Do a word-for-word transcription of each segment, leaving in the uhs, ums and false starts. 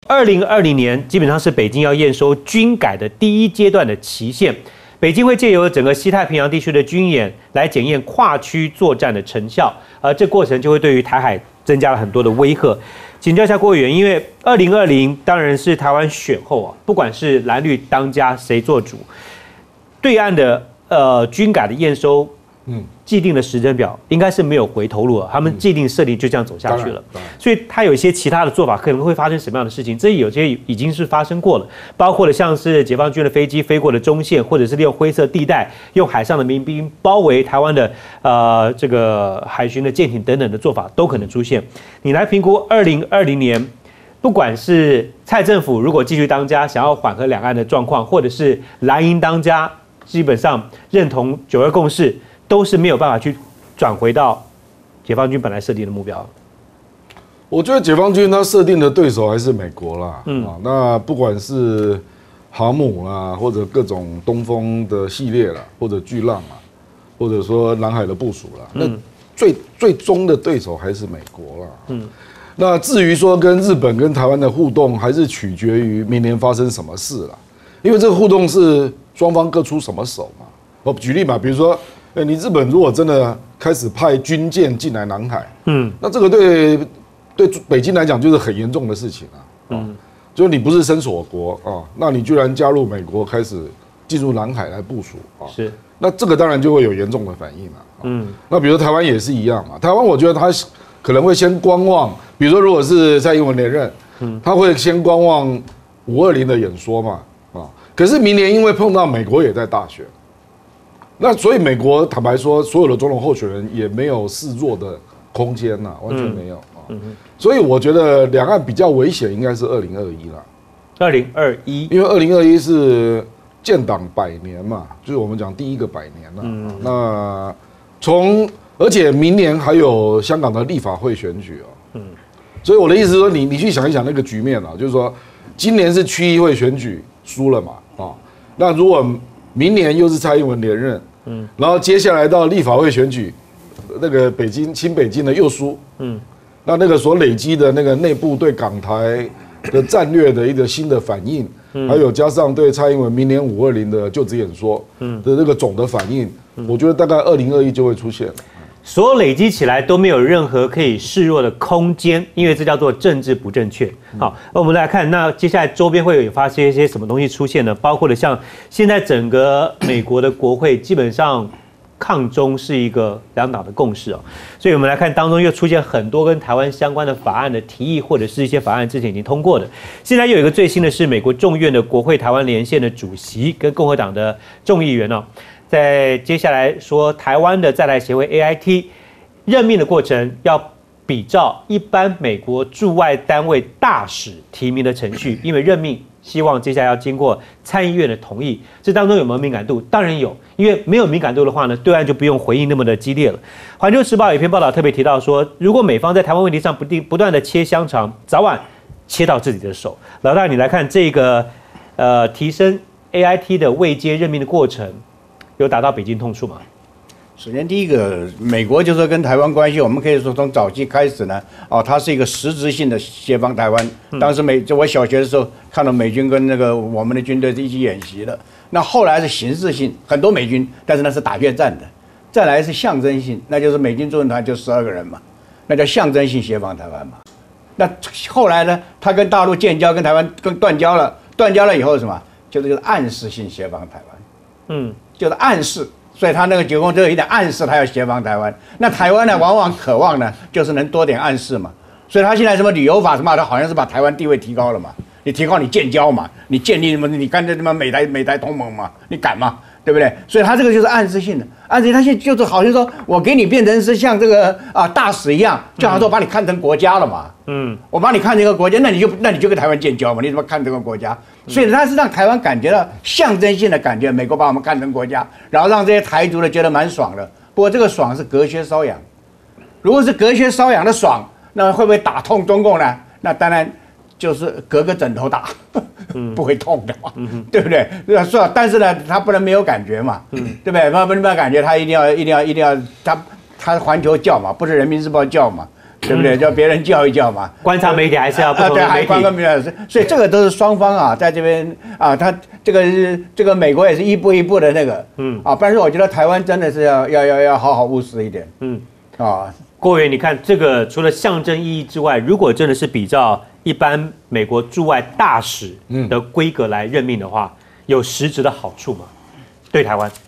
二零二零年基本上是北京要验收军改的第一阶段的期限。北京会借由整个西太平洋地区的军演来检验跨区作战的成效，而这过程就会对于台海增加了很多的威吓。请教一下郭委员，因为二零二零当然是台湾选后啊，不管是蓝绿当家谁做主，对岸的呃军改的验收，嗯，既定的时间表应该是没有回头路了，他们既定设定就这样走下去了，所以他有一些其他的做法，可能会发生什么样的事情？这有些已经是发生过了，包括了像是解放军的飞机飞过了中线，或者是利用灰色地带，用海上的民兵包围台湾的呃这个海巡的舰艇等等的做法都可能出现。你来评估二零二零年，不管是蔡政府如果继续当家，想要缓和两岸的状况，或者是蓝营当家，基本上认同九二共识。都是没有办法去转回到解放军本来设定的目标。 我觉得解放军他设定的对手还是美国啦，嗯啊，那不管是航母啦，或者各种东风的系列啦，或者巨浪啊，或者说南海的部署啦，那最最终的对手还是美国啦。嗯，那至于说跟日本跟台湾的互动，还是取决于明年发生什么事啦，因为这个互动是双方各出什么手嘛。我举例嘛，比如说。哎，你日本如果真的开始派军舰进来南海，嗯，那这个对对北京来讲就是很严重的事情啊，嗯，就是你不是伸锁国啊，那你居然加入美国开始进入南海来部署啊，是，那这个当然就会有严重的反应啊，嗯，那比如台湾也是一样嘛，台湾我觉得他可能会先观望，比如说如果是蔡英文连任，嗯，他会先观望五二零的演说嘛，啊，可是明年因为碰到美国也在大选。那所以美国坦白说，所有的总统候选人也没有示弱的空间呐，完全没有啊。嗯嗯、所以我觉得两岸比较危险，应该是二零二一啦。 二零二一， 因为二零二一是建党百年嘛，就是我们讲第一个百年了。嗯、那从而且明年还有香港的立法会选举哦。嗯，所以我的意思是说，你你去想一想那个局面啊，就是说今年是区议会选举输了嘛啊，那如果明年又是蔡英文连任。嗯，然后接下来到立法会选举，那个北京亲北京的又输，嗯，那那个所累积的那个内部对港台的战略的一个新的反应，嗯、还有加上对蔡英文明年五二零的就职演说，嗯的那个总的反应，嗯、我觉得大概二零二一就会出现了。 所有累积起来都没有任何可以示弱的空间，因为这叫做政治不正确。好，那我们来看，那接下来周边会有发生一些什么东西出现呢？包括了像现在整个美国的国会基本上抗中是一个两党的共识哦，所以我们来看当中又出现很多跟台湾相关的法案的提议，或者是一些法案之前已经通过的。现在又有一个最新的是，美国众院的国会台湾连线的主席跟共和党的众议员哦。在接下来说，台湾的在台协会 A I T 任命的过程要比照一般美国驻外单位大使提名的程序，因为任命希望接下来要经过参议院的同意。这当中有没有敏感度？当然有，因为没有敏感度的话呢，对岸就不用回应那么的激烈了。环球时报有一篇报道特别提到说，如果美方在台湾问题上不定不断的切香肠，早晚切到自己的手。老大，你来看这个呃提升 A I T 的位阶任命的过程。有打到北京痛处吗？ 首先，第一个，美国就是跟台湾关系，我们可以说从早期开始呢，哦，它是一个实质性的协防台湾。当时美，就我小学的时候看到美军跟那个我们的军队一起演习了。那后来是形式性，很多美军，但是那是打越战的。再来是象征性，那就是美军驻日团就十二个人嘛，那叫象征性协防台湾嘛。那后来呢，他跟大陆建交，跟台湾跟断交了，断交了以后是什么？就是就是暗示性协防台湾。嗯。就是暗示，所以他那个九宫就有一点暗示，他要协防台湾。那台湾呢，往往渴望呢，就是能多点暗示嘛。所以他现在什么旅游法什么的，好像是把台湾地位提高了嘛。你提高你建交嘛，你建立什么？你干脆他妈美台美台同盟嘛，你敢吗？对不对？所以他这个就是暗示性的，暗示他现在就是好像说我给你变成是像这个啊大使一样，就好像说把你看成国家了嘛。嗯，我把你看成一个国家，那你就那你就跟台湾建交嘛，你怎么看这个国家？所以他是让台湾感觉到象征性的感觉，美国把我们看成国家，然后让这些台独的觉得蛮爽的。不过这个爽是隔靴搔痒，如果是隔靴搔痒的爽，那会不会打痛中共呢？那当然就是隔个枕头打，不会痛的嘛，嗯、对不对？是吧？但是呢，他不能没有感觉嘛，嗯、对不对？他不能没有感觉，他一定要一定要一定要他他环球叫嘛，不是人民日报叫嘛。 对不对？叫别人叫一叫嘛。 观察媒体还是要不同对， 的媒体。 还观察媒体，所以这个都是双方啊，在这边啊，他这个是这个美国也是一步一步的那个，嗯啊，但是我觉得台湾真的是要要要要好好务实一点，嗯啊。 郭委员，你看这个除了象征意义之外，如果真的是比照一般美国驻外大使的规格来任命的话，有实质的好处吗？对台湾？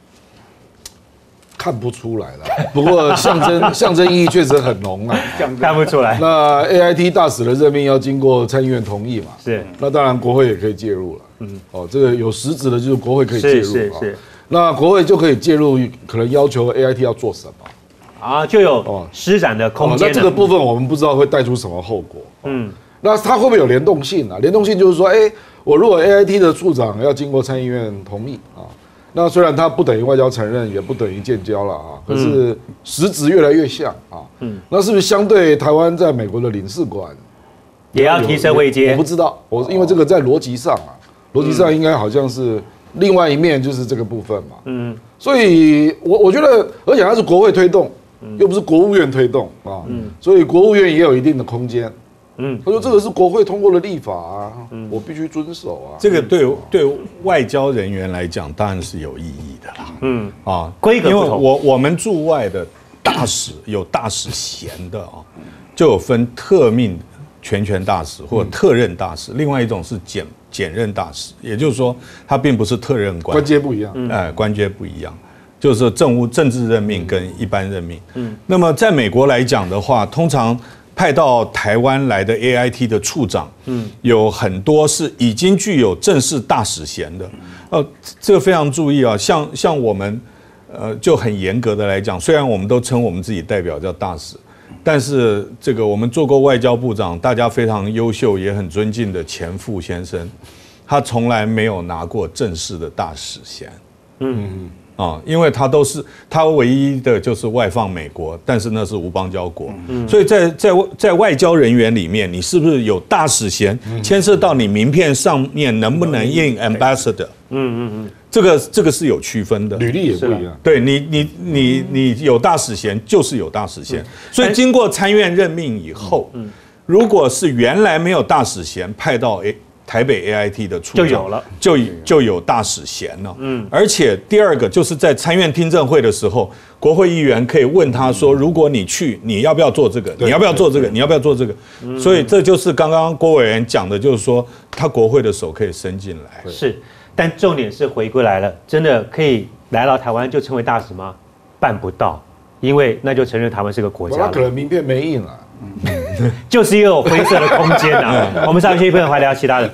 看不出来了，不过象征象征意义确实很浓啊， 看不出来。 那 A I T 大使的任命要经过参议院同意嘛？ 是。 那当然国会也可以介入了。嗯。哦，这个有实质的，就是国会可以介入。 是是是。 那国会就可以介入，可能要求 A I T 要做什么。 啊，就有施展的空间。 那这个部分我们不知道会带出什么后果。嗯。那它会不会有联动性啊？联动性就是说，哎，我如果 A I T 的处长要经过参议院同意啊。那虽然它不等于外交承认，也不等于建交了啊，可是实质越来越像啊。嗯，那是不是相对台湾在美国的领事馆也要提升位阶？ 我不知道，我因为这个在逻辑上啊，逻辑上应该好像是另外一面，就是这个部分嘛。嗯，所以我我觉得，而且它是国会推动，又不是国务院推动啊。嗯，所以国务院也有一定的空间。嗯，他说这个是国会通过的立法啊，嗯、我必须遵守啊。 这个对对外交人员来讲当然是有意义的啦。嗯啊， 规格不同。 因为我我们驻外的大使有大使衔的啊，就有分特命全权大使或者特任大使，另外一种是简简任大使，也就是说他并不是特任官， 官阶不一样。 哎，官阶不一样。就是政务政治任命跟一般任命。嗯，那么在美国来讲的话，通常派到台湾来的 A I T 的处长，嗯，有很多是已经具有正式大使衔的。呃，这个非常注意啊，像像我们，呃，就很严格的来讲，虽然我们都称我们自己代表叫大使，但是这个我们做过外交部长，大家非常优秀也很尊敬的钱复先生，他从来没有拿过正式的大使衔。嗯。啊，因为他都是他唯一的就是外放美国，但是那是无邦交国，嗯、所以在在在外交人员里面，你是不是有大使衔，牵涉到你名片上面能不能印 ambassador， 嗯嗯嗯，这个这个是有区分的， 履历也不一样， 对你你你你有大使衔就是有大使衔，所以经过参院任命以后，如果是原来没有大使衔派到 A。台北 A I T 的处长就有了， 就就有大使衔了。嗯，而且第二个就是在参院听证会的时候，国会议员可以问他说：“如果你去，你要不要做这个？你要不要做这个？你要不要做这个？”所以这就是刚刚郭委员讲的，就是说他国会的手可以伸进来。 是，但重点是回归来了，真的可以来到台湾就成为大使吗？办不到，因为那就承认台湾是个国家了。 他可能名片没印了。 就是一个有灰色的空间呐、啊。我们上期一分来聊其他的。